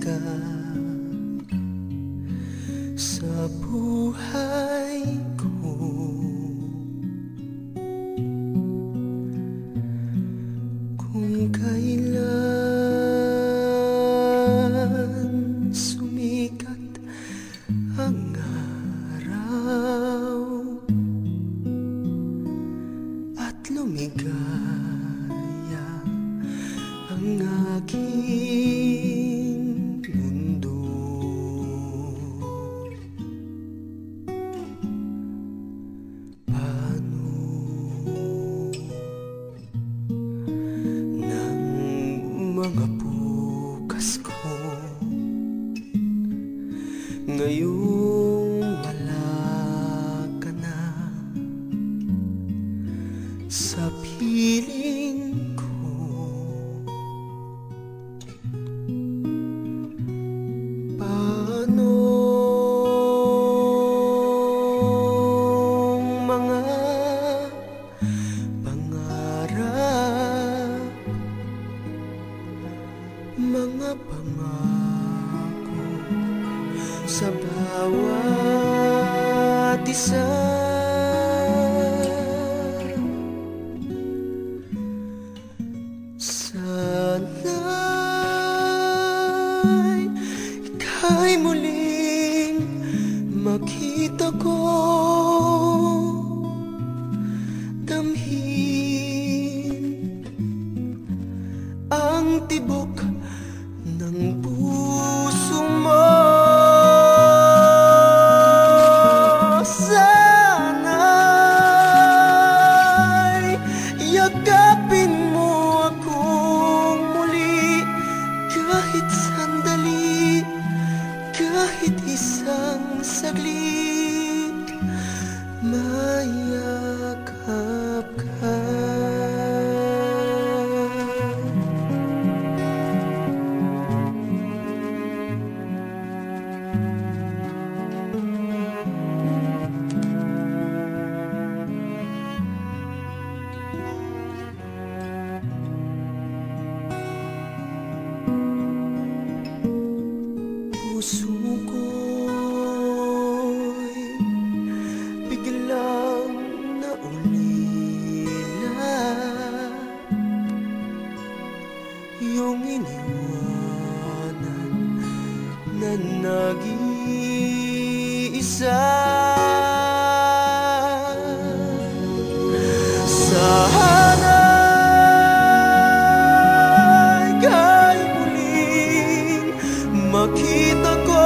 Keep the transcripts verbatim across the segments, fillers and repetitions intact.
ka sa buhay ko. Kung kailan sumikat ang araw at lumigaya ang aking mundo, paano ng mga bukas ko ngayong wala ka na sa piling ko? Paano mga pangarap, mga pangako sa bawat isa? Sana'y ika'y muling makita ko, damhin ang tibok ng puso mo. Sana'y yakapin mo akong muli, kahit sandali, kahit isang saglit, mayakap ka. Puso ko'y biglang naulila, iyong iniwanan na nag-iisa. Sana'y ika'y muling makita ko,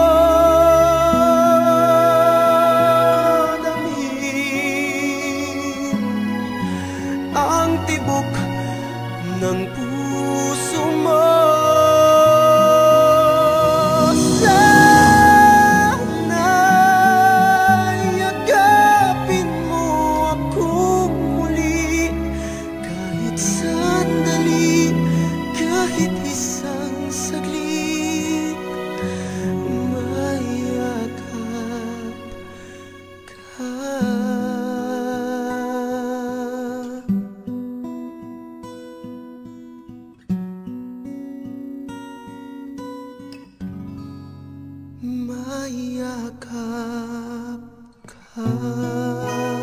damhin ang tibok ng puso mo. Sana'y yakapin mo akong muli, kahit sandali, kahit isang saglit, mayakap ka. Mayakap ka.